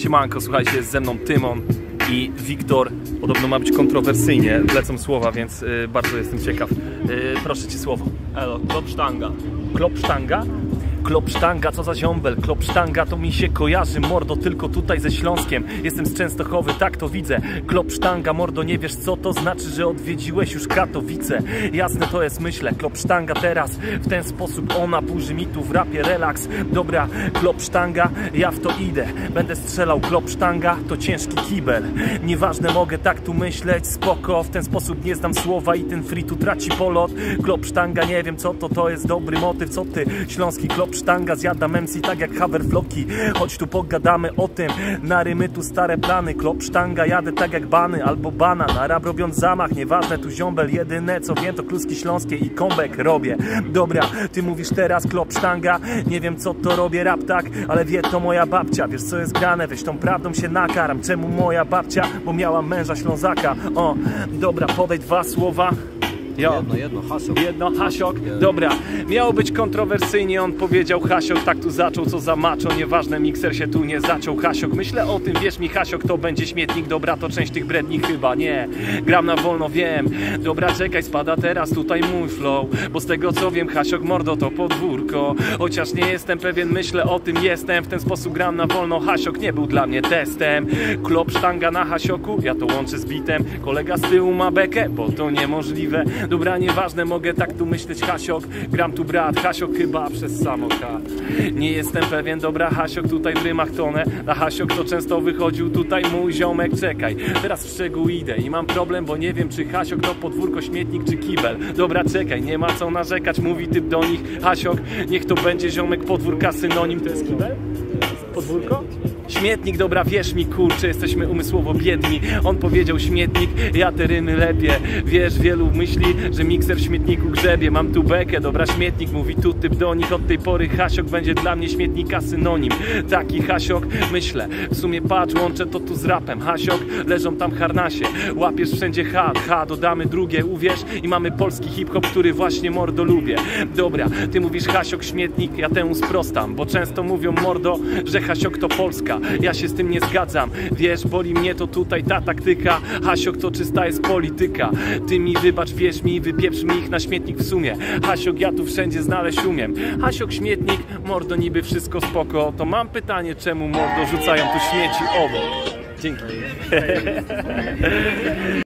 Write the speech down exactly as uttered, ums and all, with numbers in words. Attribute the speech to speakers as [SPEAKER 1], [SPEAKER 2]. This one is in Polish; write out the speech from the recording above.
[SPEAKER 1] Siemanko, słuchajcie, jest ze mną Tymon i Wiktor. Podobno ma być kontrowersyjnie, lecą słowa, więc y, bardzo jestem ciekaw. Y, proszę cię słowo.
[SPEAKER 2] Elo, klopsztanga.
[SPEAKER 1] Klopsztanga? Klopsztanga, co za ziombel? Klopsztanga to mi się kojarzy, mordo, tylko tutaj ze Śląskiem. Jestem z Częstochowy, tak to widzę. Klopsztanga, mordo, nie wiesz co to znaczy, że odwiedziłeś już Katowice. Jasne to jest, myślę, klopsztanga teraz w ten sposób ona burzy mi tu w rapie relaks. Dobra, klopsztanga, ja w to idę. Będę strzelał, klopsztanga to ciężki kibel. Nieważne, mogę tak tu myśleć, spoko. W ten sposób nie znam słowa i ten free tu traci polot. Klopsztanga, nie wiem co to, to jest dobry motyw. Co ty, śląski klopsztanga? Sztanga, zjadam M C tak jak Haverflocki. Chodź tu pogadamy o tym. Na rymy tu stare plany. Klopsztanga, jadę tak jak Bany albo Bana. Na rap robiąc zamach, nieważne tu ziombel. Jedyne co wiem to kluski śląskie i comeback robię. Dobra, ty mówisz teraz klopsztanga. Nie wiem co to robię rap tak, ale wie to moja babcia. Wiesz co jest grane, weź tą prawdą się nakaram. Czemu moja babcia? Bo miała męża Ślązaka. O, dobra, podejdź dwa słowa. Jo.
[SPEAKER 2] Jedno, jedno, hasiok.
[SPEAKER 1] Jedno, hasiok. Dobra, miało być kontrowersyjnie, on powiedział hasiok, tak tu zaczął, co za maczo, nieważne, mikser się tu nie zaczął, hasiok. Myślę o tym, wierz mi, hasiok, to będzie śmietnik, dobra, to część tych bredni chyba, nie. Gram na wolno, wiem, dobra, czekaj, spada teraz tutaj mój flow, bo z tego co wiem, hasiok, mordo, to podwórko. Chociaż nie jestem pewien, myślę o tym, jestem, w ten sposób gram na wolno, hasiok nie był dla mnie testem. Klopsztanga na hasioku, ja to łączę z bitem, kolega z tyłu ma bekę, bo to niemożliwe. Dobra, nieważne, mogę tak tu myśleć, hasiok. Gram tu brat, hasiok chyba przez samo K. Nie jestem pewien, dobra, hasiok tutaj w rymach tonę. Na hasiok to często wychodził tutaj mój ziomek. Czekaj, teraz w szczegół idę i mam problem, bo nie wiem czy hasiok to podwórko, śmietnik czy kibel. Dobra, czekaj, nie ma co narzekać, mówi typ do nich. Hasiok, niech to będzie ziomek, podwórka synonim. To jest kibel? Podwórko? Śmietnik, dobra, wierz mi, kurczę, jesteśmy umysłowo biedni. On powiedział śmietnik, ja te rymy lepiej. Wiesz, wielu myśli, że mikser w śmietniku grzebie. Mam tu bekę, dobra, śmietnik, mówi tu typ do nich. Od tej pory hasiok będzie dla mnie śmietnika synonim. Taki hasiok, myślę, w sumie patrz, łączę to tu z rapem. Hasiok, leżą tam harnasie, łapiesz wszędzie H, H, dodamy drugie, uwierz, i mamy polski hip-hop, który właśnie, mordo, lubię. Dobra, ty mówisz hasiok, śmietnik, ja temu sprostam, bo często mówią, mordo, że hasiok to Polska. Ja się z tym nie zgadzam, wiesz, boli mnie to tutaj ta taktyka. Hasiok to czysta jest polityka. Ty mi wybacz, wierz mi, wypieprz mi ich na śmietnik w sumie. Hasiok, ja tu wszędzie znaleźć umiem. Hasiok, śmietnik, mordo, niby wszystko spoko. To mam pytanie, czemu, mordo, rzucają tu śmieci obok? Dzięki.